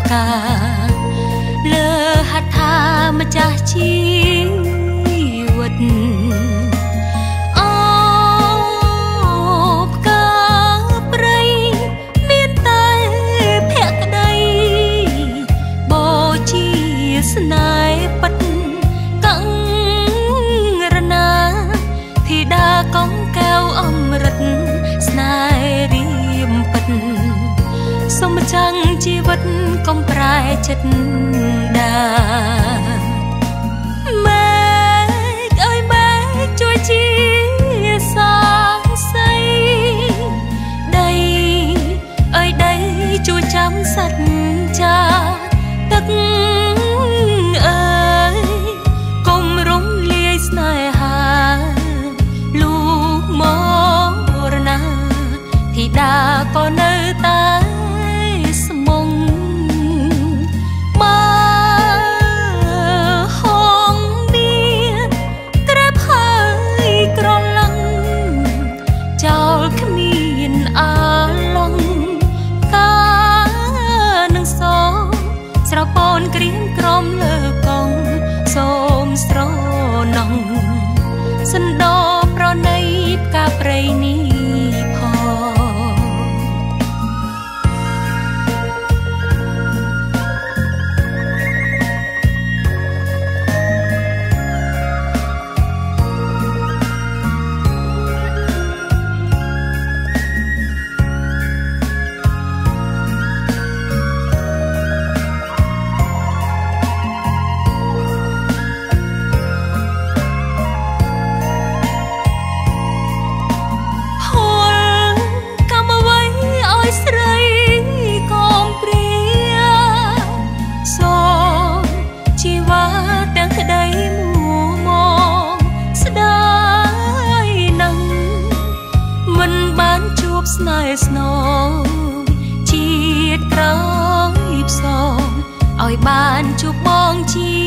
กาเลอหัตถามចាស់ជីវិតអូផ្កាព្រៃមានតែភក្តីបូជាស្នេហ៍ពិតកង្រណាធីតាកងកែវអមរិតស្នេហ៍រៀមពិតសូមចាំងជីវិតកុំប្រែចិត្តដាម៉ែអើយម៉ែជួយជាសាស័យដីអើយដីជួយចាំសច្ចាទឹកអើយកុំរំលាយស្នេហាលូមរណាធីតាក៏នៅតែស្មុងហងមានក្រែបហើយក្រឡឹងចោលគ្មានអាឡងកានឹងសងស្រពូនក្រៀមក្រំលើកងសូមស្រណងសណ្ដោប្រណីផ្កាព្រៃនេះស្នេហ៍ស្នងជាតិក្រោយផ្សងឲ្យបានជួបបងជា